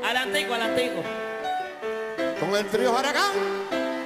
Alantico, alantico. Con el trío Aragán.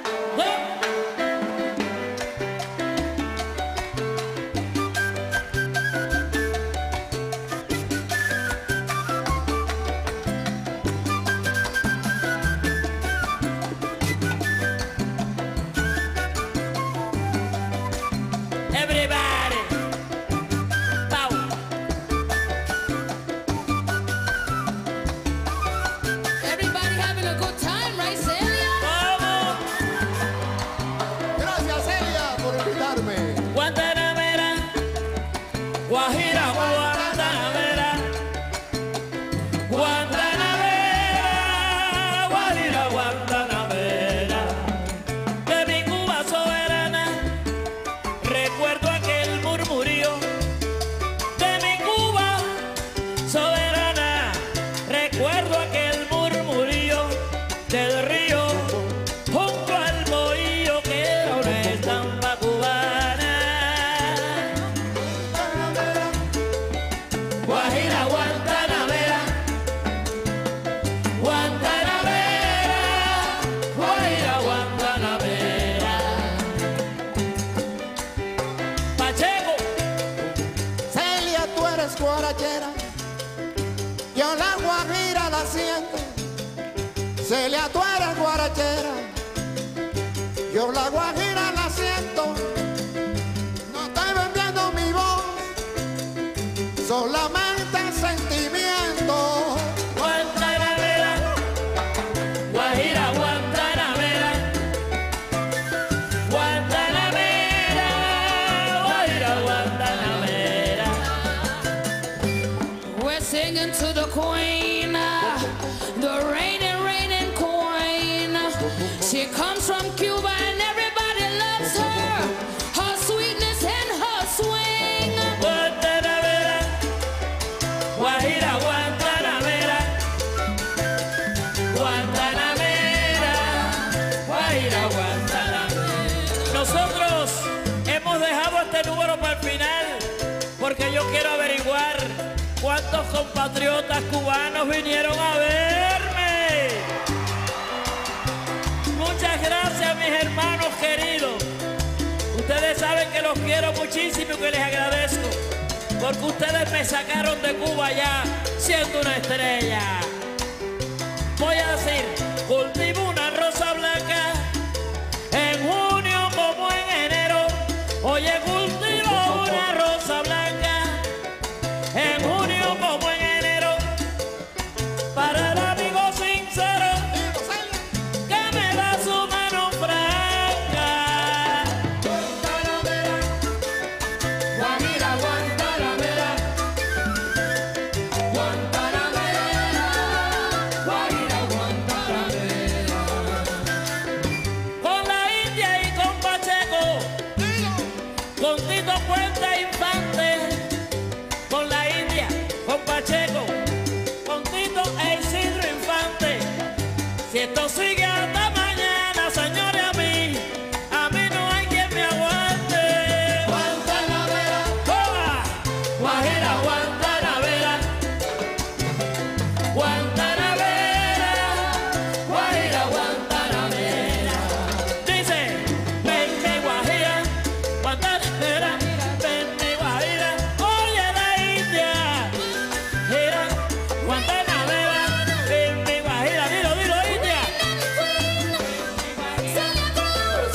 Guajira, Guantanamera, Guantanamera, Guajira, Guantanamera, de mi Cuba soberana, recuerdo aquel murmurío, de mi Cuba soberana, recuerdo aquel murmurío del río, junto al bohío que era una estampa cubana. Guajira, Guantanamera, Guantanamera, Guajira, Guantanamera. Pacheco. Celia, tú eres guarachera, yo la guajira la siento. Celia, tú eres guarachera, yo la guajira la siento. No estoy vendiendo mi voz, solamente sentimiento. Guantanamera, Guajira, Guantanamera, Guantanamera, Guajira, Guantanamera. We're singing to the queen, the reigning queen. She comes from Cuba and everybody loves her, her sweetness and her swing. Guantanamera, Guajira, Guantanamera, Guantanamera, Guajira, Guantanamera. Nosotros hemos dejado este número para el final porque yo quiero averiguar cuántos compatriotas cubanos vinieron a verme. Muchas gracias, mis hermanos queridos. Ustedes saben que los quiero muchísimo y que les agradezco, porque ustedes me sacaron de Cuba ya siendo una estrella. Voy a decir, cultivo una rosa blanca en junio como en enero. Oye, cultivo una rosa blanca en junio como en enero. Para el amigo sincero que me da su mano franca. Guajira, Guantanamera, Guantanamera, Guajira, Guantanamera. Con la India y con Pacheco, con Tito Puente Infante, con la India, con Pacheco, con Tito e Isidro Infante. Si esto sigue hasta mañana, señores, a mí no hay quien me aguante. Guantanamera, ¡Toma! Guajira, Guantanamera, Guantanamera, Guajira, Guantanamera. Dice, ven mi Guajira, Guantanamera, ven mi Guajira, oye la India, gira, Guantanamera, ven mi Guajira, dilo, dilo, India. Celia Cruz,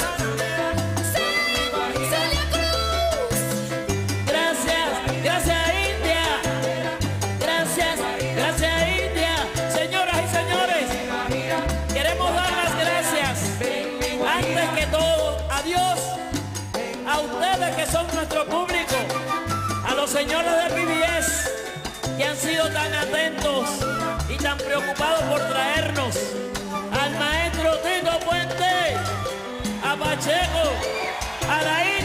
Celia Cruz. Gracias, gracias India, gracias, gracias India. Señoras y señores, queremos dar las gracias, antes que todo, a Dios, a ustedes que son nuestro público, a los señores del PBS que han sido tan atentos y tan preocupados por traernos, al maestro Tito Puente, a Pacheco, a la